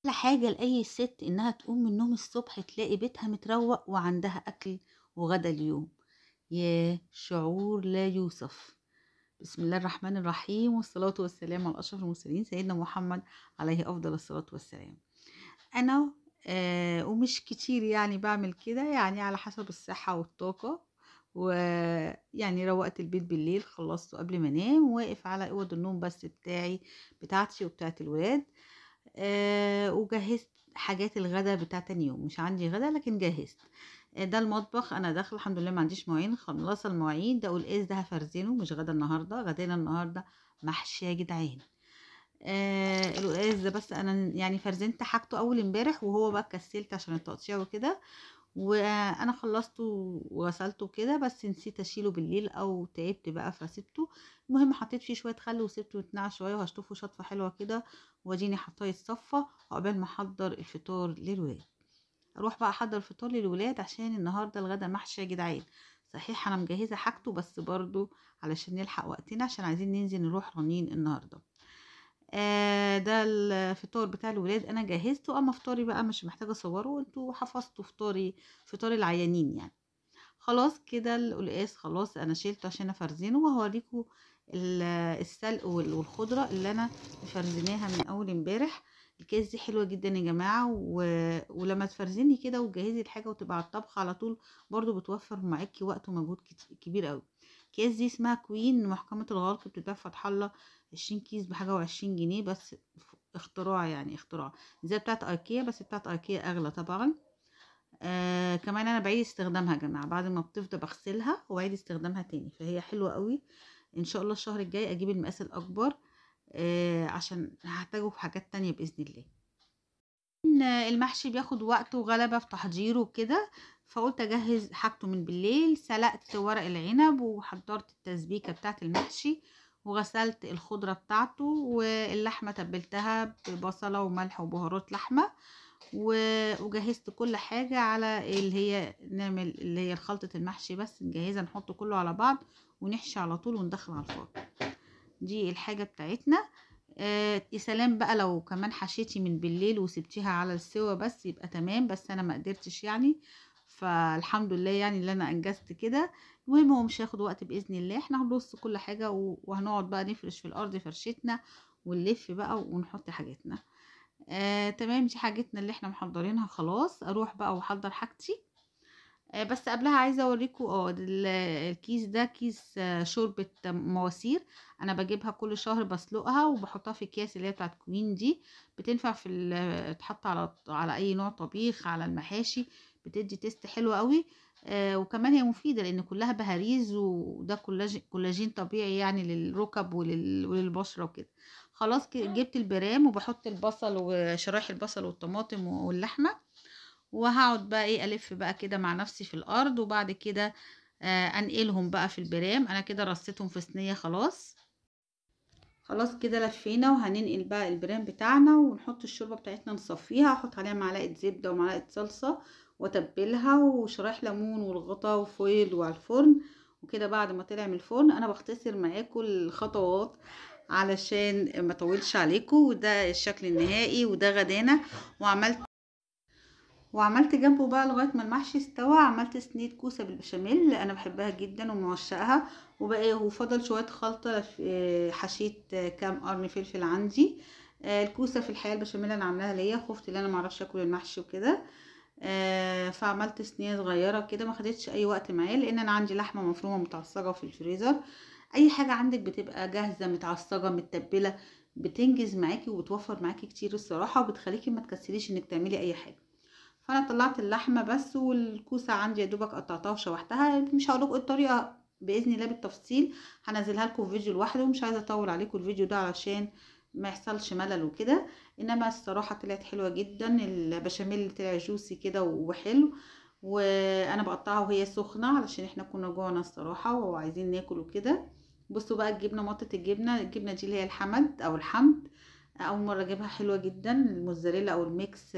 أحلى حاجة لأي ست إنها تقوم من النوم الصبح تلاقي بيتها متروق وعندها أكل وغدا اليوم. ياه شعور لا يوصف. بسم الله الرحمن الرحيم، والصلاة والسلام على أشرف المرسلين سيدنا محمد عليه أفضل الصلاة والسلام. أنا ومش كتير يعني بعمل كده، يعني على حسب الصحة والطاقة. ويعني روقت البيت بالليل، خلصته قبل ما انام، واقف على اوض النوم بس بتاعتي وبتاعت الولاد. وجهزت حاجات الغدا بتاع تاني يوم، مش عندي غدا لكن جهزت. ده المطبخ، انا داخله الحمد لله ما عنديش مواعين، خلصه المواعين. ده والقاس ده هفرزنه، مش غدا النهارده، غدانا النهارده محشي يا جدعان. القلقاس ده بس انا يعني فرزنت حاجته اول امبارح، وهو بقى كسلت عشان التقطيع وكده. وانا خلصته وغسلته كده، بس نسيت اشيله بالليل او تعبت بقى فسيبته. المهم حطيت فيه شويه خل وسبته يتنقع شويه، وهشطفه شطفه حلوه كده. واديني حطاه يتصفى عقبال ما احضر الفطار للولاد. اروح بقى احضر الفطار للولاد عشان النهارده الغدا محشي يا جدعان. صحيح انا مجهزه حاجته، بس برضو علشان نلحق وقتنا، عشان عايزين ننزل نروح رنين النهارده. ده الفطار بتاع الولاد انا جهزته. اما فطاري بقى مش محتاجه اصوره، انتوا حفظتوا فطاري، فطار العيانين يعني. خلاص كده القلقاس خلاص انا شيلته عشان افرزنه، وهوريكم السلق والخضره اللي انا مفرزناها من اول امبارح. الكيس دي حلوه جدا يا جماعه، ولما تفرزني كده وتجهزي الحاجه وتبقى على الطبخ على طول، برضو بتوفر معاكي وقت ومجهود كبير قوي. الكيس دي اسمها كوين محكمه الغلق، بتتباع في فتح الله. 20 كيس بحاجه و20 جنيه بس. اختراع يعني اختراع، زي بتاعت ايكيا، بس بتاعت ايكيا اغلى طبعا. كمان انا بعيد استخدامها يا جماعه، بعد ما بتفضى بغسلها وبعيد استخدامها تاني، فهي حلوه قوي. ان شاء الله الشهر الجاي اجيب المقاس الاكبر، عشان هحتاجه في حاجات تانية باذن الله. إن المحشي بياخد وقت وغلبة في تحضيره وكده، فقلت اجهز حاجته من بالليل. سلقت ورق العنب وحضرت التسبيكة بتاعة المحشي، وغسلت الخضرة بتاعته، واللحمة تبلتها ببصلة وملح وبهارات لحمة. وجهزت كل حاجة على اللي هي نعمل اللي هي خلطة المحشي، بس نجهزها نحط كله على بعض ونحشي على طول وندخل على الفرن. دي الحاجة بتاعتنا. يا سلام بقى لو كمان حشيتي من بالليل وسبتيها على السوا بس يبقى تمام، بس انا ما قدرتش يعني. فالحمد لله يعني اللي انا انجزت كده. المهم هو مش هياخد وقت باذن الله. احنا هنرص كل حاجه وهنقعد بقى نفرش في الارض فرشتنا، ونلف بقى ونحط حاجاتنا. تمام، دي حاجتنا اللي احنا محضرينها خلاص. اروح بقى واحضر حاجتي. بس قبلها عايزه اوريكم الكيس ده كيس شوربه مواسير. انا بجيبها كل شهر بسلقها وبحطها في اكياس اللي هي بتاعت كوين دي. بتنفع في تحط على اي نوع طبيخ، على المحاشي. بتدي تيست حلو قوي. وكمان هي مفيده لان كلها بهاريز، وده كولاجين طبيعي يعني للركب وللبشره وكده. خلاص جبت البرام وبحط البصل وشرايح البصل والطماطم واللحمه. وهقعد بقى ايه الف بقى كده مع نفسي في الارض، وبعد كده انقلهم بقى في البرام. انا كده رصيتهم في صينيه خلاص. خلاص كده لفينا، وهننقل بقى البرام بتاعنا ونحط الشوربه بتاعتنا نصفيها. احط عليها معلقه زبده ومعلقه صلصه واتبلها، وشرايح ليمون والغطا وفويل وعلى الفرن. وكده بعد ما طلع من الفرن انا بختصر معاكم الخطوات علشان ما اطولش عليكم. وده الشكل النهائي، وده غدانا. وعملت جنبه بقى لغايه ما المحشي استوى، عملت صينيه كوسه بالبشاميل اللي انا بحبها جدا ومعشقها. وبقى وفضل شويه خلطه حشيت كام قرن فلفل عندي. الكوسه في الحقيقه البشاميل انا عاملاها ليا، خفت ان انا معرفش اكل المحشي وكده. فعملت صينيه صغيره كده، ما خدتش اي وقت معايا لان انا عندي لحمه مفرومه متعصجه في الفريزر. اي حاجه عندك بتبقى جاهزه متعصجه متبله، بتنجز معاكي وبتوفر معاكي كتير الصراحه، وبتخليكي ما تكسليش انك تعملي اي حاجه. فانا طلعت اللحمه بس، والكوسه عندي يا دوبك قطعتها وشوحتها. مش هقولكوا الطريقه باذن الله بالتفصيل، هنزلها لكم في فيديو لوحده، ومش عايزه اطول عليكم الفيديو ده علشان ما يحصلش ملل وكده. انما الصراحه طلعت حلوه جدا، البشاميل طلع جوسي كده وحلو. وانا بقطعها وهي سخنه علشان احنا كنا جوعنا الصراحه وعايزين ناكل وكده. بصوا بقى الجبنه، مطه الجبنه دي اللي هي الحمد او الحمد. اول مره اجيبها، حلوه جدا. الموزاريلا او الميكس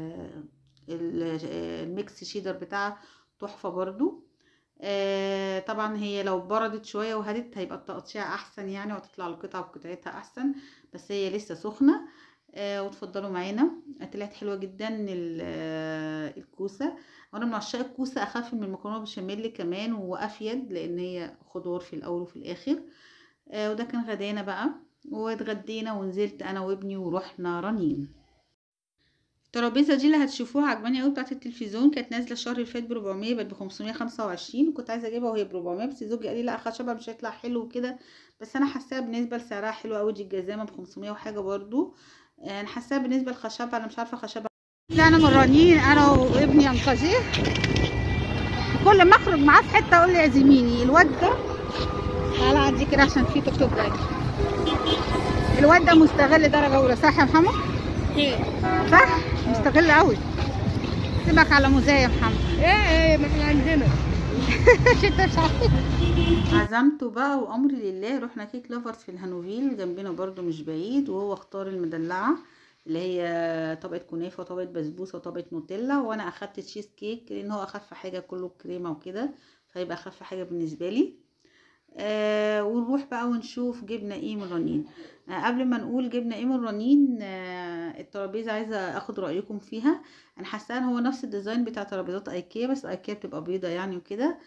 الميكس شيدر بتاعها تحفة برضو. طبعا هي لو بردت شوية وهدت هيبقى التقطيع احسن يعني، وتطلع القطعة بقطعتها احسن. بس هي لسه سخنة. وتفضلوا معانا. طلعت حلوه جدا الكوسه، وانا من عشاق الكوسه، اخف من المكرونه بشاميل كمان وافيد لان هي خضار في الاول وفي الاخر. وده كان غدانا بقى، واتغدينا ونزلت انا وابني ورحنا رنين. الترابيزه دي اللي هتشوفوها عجباني قوي بتاعه التلفزيون، كانت نازله الشهر اللي فات ب 400، بقت ب 525، وكنت عايزه اجيبها وهي ب 400، بس زوجي قال لي لا خشبها مش هيطلع حلو كده، بس انا حاساها بالنسبه لسعرها حلو قوي. دي الجزامه ب 500 وحاجه برضو، انا حاساها بالنسبه للخشبه، انا مش عارفه خشبها. طلعنا من رنين انا وابني انقذيه، كل ما اخرج معاه في حته اقول لي اعزميني. الواد ده تعالى عدي كده عشان في توك توك جاي. الواد ده مستغل درجه اولى، صح يا محمد؟ صح، مستغل قوي. سيبك على موزايا يا محمد. ايه ما احنا عندنا. انت مش عارف. عزمته بقى وامري لله، رحنا كيك لافرز في الهانوفيل جنبنا برضو مش بعيد، وهو اختار المدلعه اللي هي طبقه كنافه وطبقه بسبوسه وطبقه نوتيلا، وانا اخدت تشيز كيك لان هو اخف حاجه كله كريمه وكده، فيبقى اخف حاجه بالنسبه لي. ونروح بقى ونشوف جبنا ايه من رنين. قبل ما نقول جبنا ايه من رنين، الترابيزه عايزه اخد رايكم فيها. انا حاسه ان هو نفس الديزاين بتاع ترابيزات ايكيا، بس ايكيا بتبقى بيضه يعني وكده.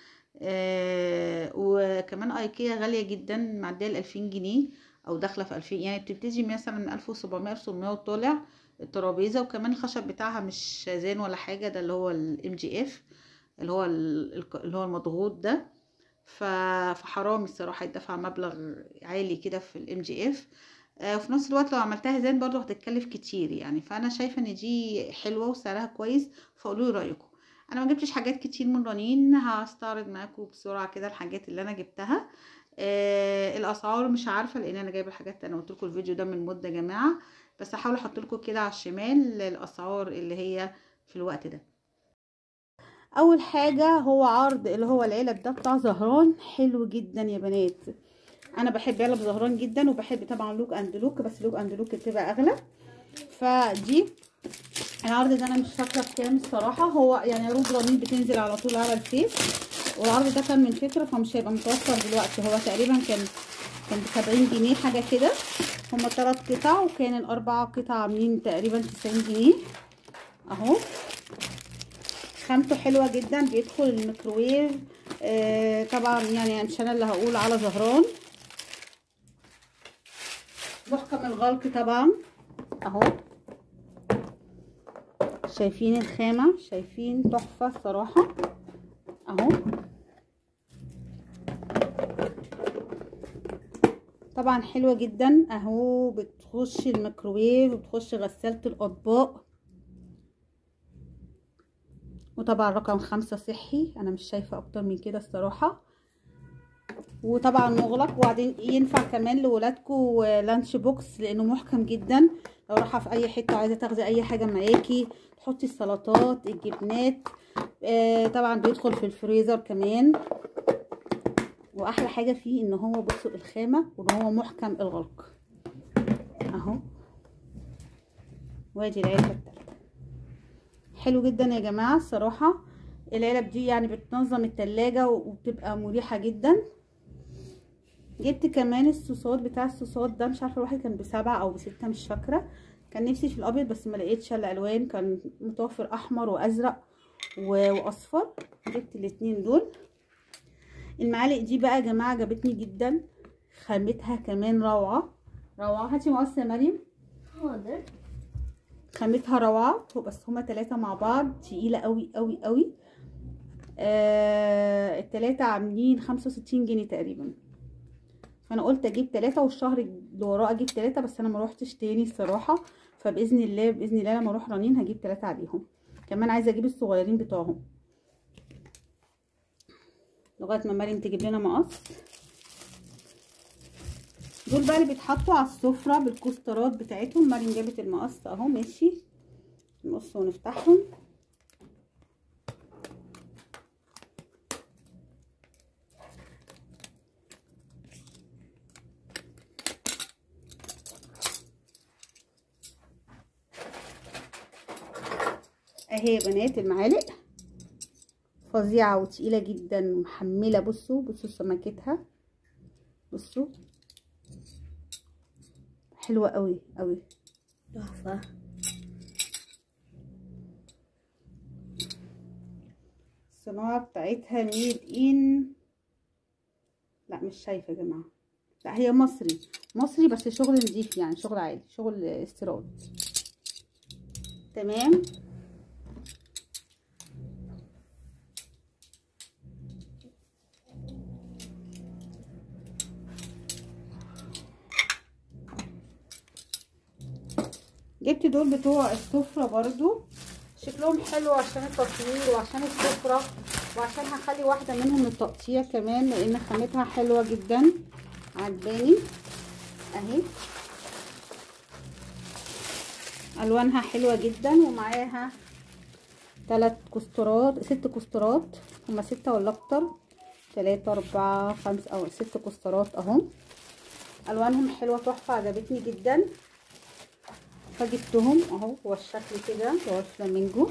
وكمان ايكيا غاليه جدا، معديه 2000 جنيه او داخله في 2000، يعني بتبتدي مثلا من 1700 1800 وطالع الترابيزه. وكمان الخشب بتاعها مش زين ولا حاجه، ده اللي هو الام جي اف، اللي هو المضغوط ده. فحرام الصراحه يدفع مبلغ عالي كده في الام جي اف. وفي نفس الوقت لو عملتها زين برضو هتتكلف كتير يعني، فانا شايفه ان دي حلوه وسعرها كويس، فقولوا لي رايكم. انا ما جبتش حاجات كتير من رنين، هستعرض معاكم بسرعه كده الحاجات اللي انا جبتها. الاسعار مش عارفه لان انا جايبه الحاجات، انا قلت لكم الفيديو ده من مده يا جماعه، بس هحاول احط لكم كده على الشمال الاسعار اللي هي في الوقت ده. اول حاجه هو عرض اللي هو العلب ده بتاع زهران، حلو جدا يا بنات. انا بحب علب زهران جدا، وبحب طبعا لوك اند لوك، بس لوك اند لوك بتبقى اغلى. فدي العرض ده انا مش فاكره بكام الصراحه، هو يعني عروض رنين بتنزل على طول على الفيس، والعرض ده كان من فتره فمش هيبقى متوفر دلوقتي. هو تقريبا كان ب 70 جنيه حاجه كده، هما 3 قطع، وكان الاربع قطع عاملين تقريبا 90 جنيه اهو. خامته حلوه جدا، بيدخل الميكروويف. طبعا يعني مش انا اللي هقول على زهران. محكم الغلق طبعا اهو، شايفين الخامه، شايفين تحفه الصراحه اهو. طبعا حلوه جدا اهو، بتخش الميكروويف وبتخش غساله الاطباق. وطبعا رقم 5 صحي، انا مش شايفه اكتر من كده الصراحه. وطبعا مغلق، وبعدين ينفع كمان لولادكم لانش بوكس لانه محكم جدا، لو رايحه في اي حته عايزه تاخدي اي حاجه معاكي، تحطي السلطات الجبنات. طبعا بيدخل في الفريزر كمان. واحلى حاجه فيه ان هو بصوا الخامه وان هو محكم الغلق اهو. وادي العلبه التالتة، حلو جدا يا جماعه الصراحه. العلب دي يعني بتنظم التلاجة وبتبقى مريحه جدا. جبت كمان الصوصات، بتاع الصوصات ده مش عارفه الواحد كان ب7 او ب6 مش فاكره. كان نفسي في الابيض بس ما لقيتش الا الوان، كان متوفر احمر وازرق واصفر، جبت الاتنين دول. المعالق دي بقى يا جماعه عجبتني جدا، خامتها كمان روعه روعه. هاتي مقص يا مريم. حاضر. خامتها روعه، بس هما 3 مع بعض تقيله قوي قوي قوي. ال3 عاملين 65 جنيه تقريبا، فانا قلت اجيب 3 والشهر اللي وراه اجيب 3، بس انا ما روحتش تاني الصراحه. فباذن الله باذن الله لما اروح رنين هجيب 3 عليهم. كمان عايزه اجيب الصغيرين بتوعهم لغايه ما مريم تجيب لنا مقص. دول بقى اللي بيتحطوا على السفره بالكوسترات بتاعتهم. مريم جابت المقص اهو، ماشي نقص ونفتحهم. اهي يا بنات المعالق فظيعه وتقيله جدا ومحمله. بصوا بصوا سمكتها، بصوا حلوه قوي قوي. تحفة. الصناعة بتاعتها ميد ان، لا مش شايفة يا جماعة، لا هي مصري بس شغل نضيف، يعني شغل عادي، شغل استيراد. تمام. جبت دول بتوع السفرة برضو، شكلهم حلو عشان التصوير وعشان السفرة، وعشان هخلي واحدة منهم للتقطيع كمان، لان خامتها حلوة جدا عجباني اهي، الوانها حلوة جدا. ومعاها 6 كسترات، هما 6 ولا اكتر، 3 4 5 او 6 كسترات اهو، الوانهم حلوة تحفة عجبتني جدا، فجبتهم اهو. هو الشكل كده، هو الفلامينجو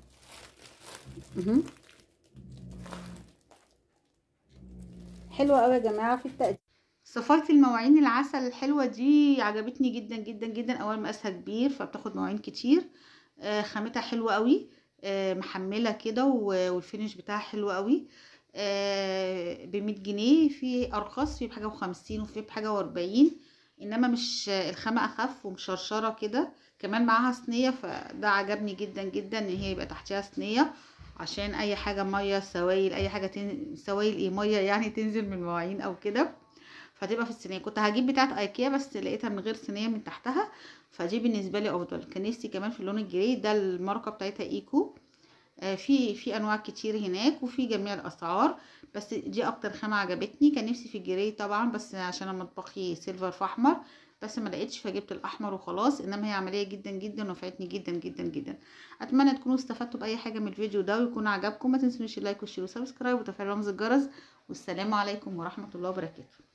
حلوة قوي يا جماعة في التقديم. صفاية المواعين العسل الحلوة دي عجبتني جدا جدا جدا. اولا مقاسها كبير فبتاخد مواعين كتير، خامتها حلوة قوي، محملة كده، والفينش بتاعها حلو قوي. ب100 جنيه، في ارخص، في بحاجة و50 وفي بحاجة و40، انما مش الخامة اخف ومشرشرة كده. كمان معاها صينية، فده عجبني جدا جدا ان هي يبقى تحتها صينية، عشان اي حاجة مية سوائل، اي حاجة سوائل ايه، مية يعني تنزل من المواعين او كده، فتبقى في الصينيه. كنت هجيب بتاعه ايكيا بس لقيتها من غير صينيه من تحتها، فدي بالنسبه لي افضل. كان نفسي كمان في اللون الجري ده، الماركه بتاعتها ايكو. في انواع كتير هناك وفي جميع الاسعار، بس دي اكتر خامه عجبتني. كان نفسي في الجري طبعا، بس عشان انا مطبخي سيلفر فاحمر، بس ما لقيتش فجبت الاحمر وخلاص. انما هي عمليه جدا جدا ونفعتني جدا جدا جدا. اتمنى تكونوا استفدتوا باي حاجه من الفيديو ده ويكون عجبكم. ما تنسونيش اللايك والشير والسبسكرايب وتفعيل رمز الجرس. والسلام عليكم ورحمه الله وبركاته.